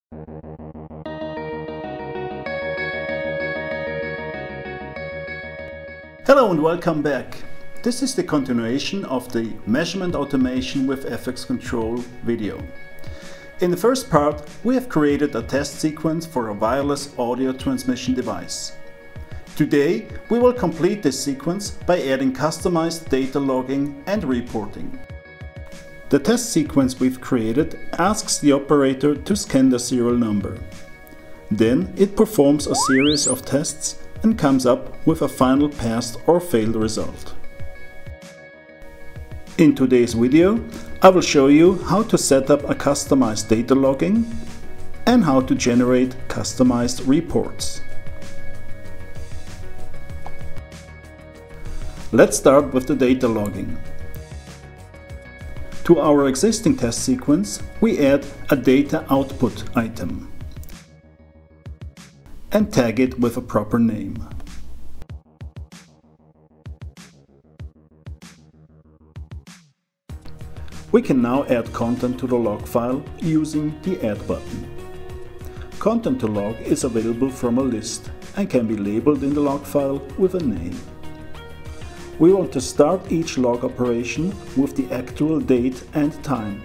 Hello and welcome back. This is the continuation of the Measurement Automation with FX Control video. In the first part, we have created a test sequence for a wireless audio transmission device. Today, we will complete this sequence by adding customized data logging and reporting. The test sequence we've created asks the operator to scan the serial number. Then it performs a series of tests and comes up with a final passed or failed result. In today's video, I will show you how to set up a customized data logging and how to generate customized reports. Let's start with the data logging. To our existing test sequence, we add a data output item and tag it with a proper name. We can now add content to the log file using the Add button. Content to log is available from a list and can be labeled in the log file with a name. We want to start each log operation with the actual date and time.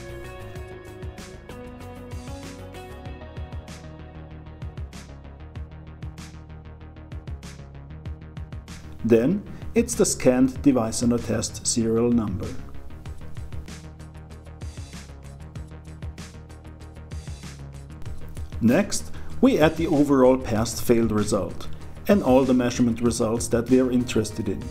Then it's the scanned device under test serial number. Next, we add the overall passed-failed result and all the measurement results that we are interested in.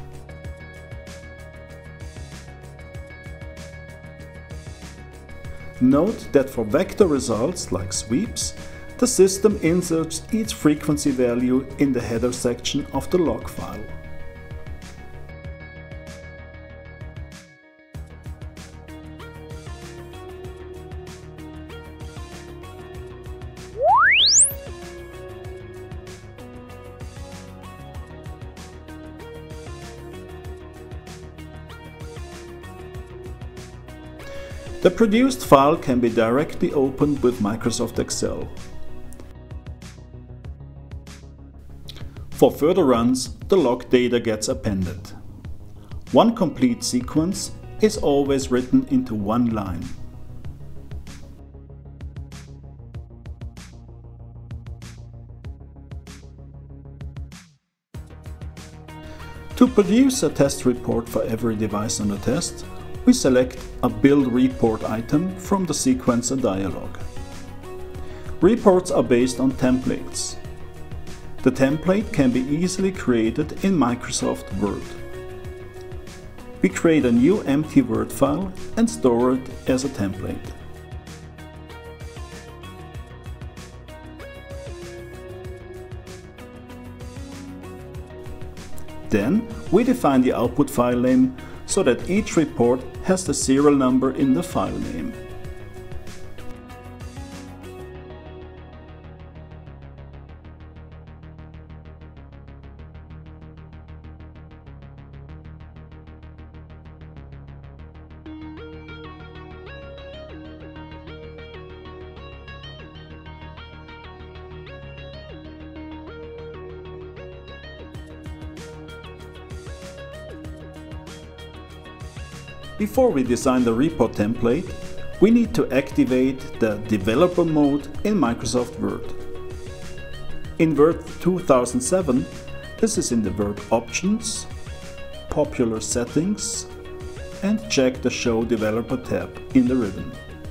Note that for vector results like sweeps, the system inserts each frequency value in the header section of the log file. The produced file can be directly opened with Microsoft Excel. For further runs, the log data gets appended. One complete sequence is always written into one line. To produce a test report for every device under test, we select a Build Report item from the Sequencer dialog. Reports are based on templates. The template can be easily created in Microsoft Word. We create a new empty Word file and store it as a template. Then we define the output file name so that each report has the serial number in the file name. Before we design the report template, we need to activate the developer mode in Microsoft Word. In Word 2007, this is in the Word Options, Popular Settings, and check the Show Developer tab in the ribbon.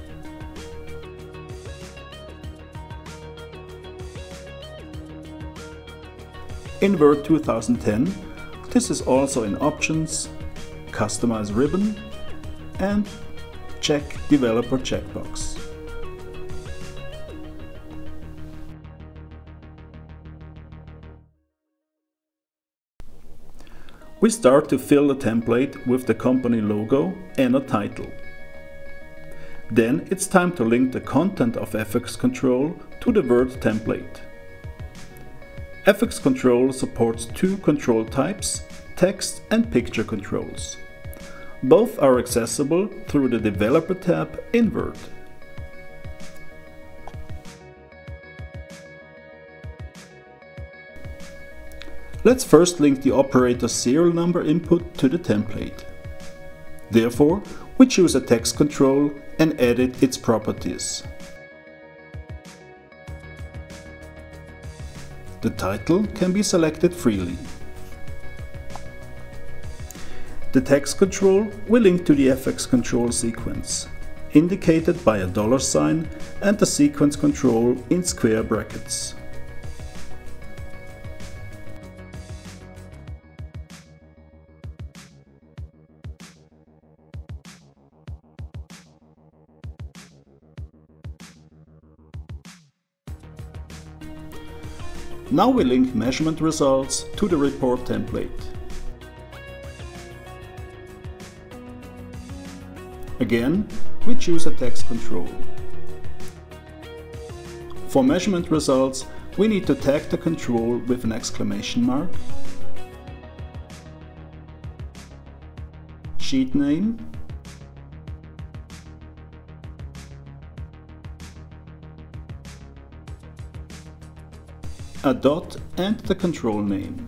In Word 2010, this is also in Options, Customize Ribbon, and check Developer checkbox. We start to fill the template with the company logo and a title. Then it's time to link the content of FX Control to the Word template. FX Control supports two control types, text and picture controls. Both are accessible through the Developer tab in Word. Let's first link the operator serial number input to the template. Therefore, we choose a text control and edit its properties. The title can be selected freely. The text control will link to the FX control sequence, indicated by a $sign and the sequence control in square brackets. Now we link measurement results to the report template. Again, we choose a text control. For measurement results, we need to tag the control with an exclamation mark, sheet name, a dot and the control name.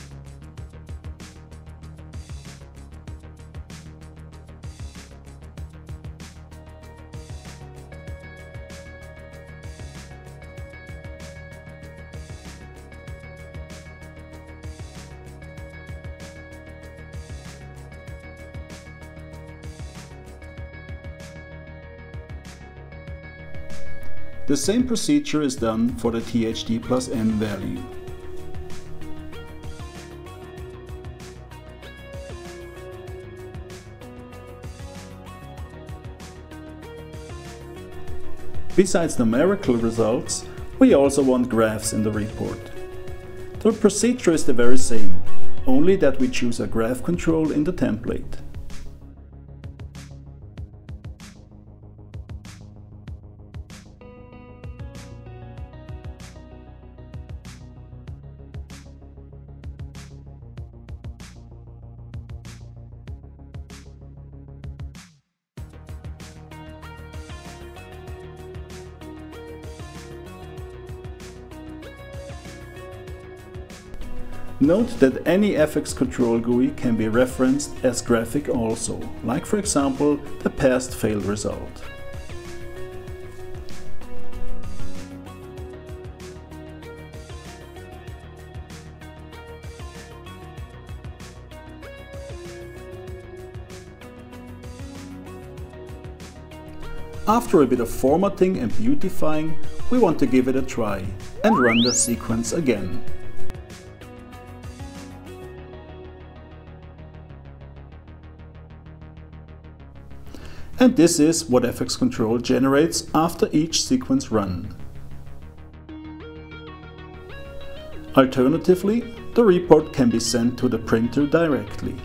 The same procedure is done for the THD plus N value. Besides numerical results, we also want graphs in the report. The procedure is the very same, only that we choose a graph control in the template. Note that any FX control GUI can be referenced as graphic also, like for example the past fail result. After a bit of formatting and beautifying, we want to give it a try and run the sequence again. And this is what FX control generates after each sequence run. Alternatively, the report can be sent to the printer directly.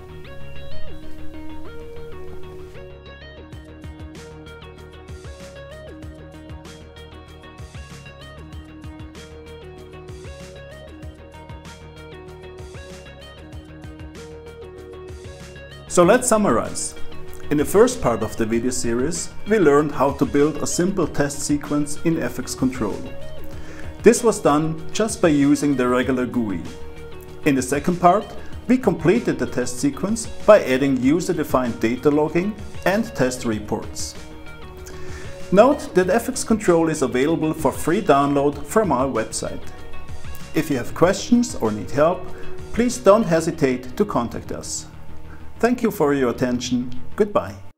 So let's summarize. In the first part of the video series, we learned how to build a simple test sequence in FX control. This was done just by using the regular GUI. In the second part, we completed the test sequence by adding user-defined data logging and test reports. Note that FX control is available for free download from our website. If you have questions or need help, please don't hesitate to contact us. Thank you for your attention. Goodbye.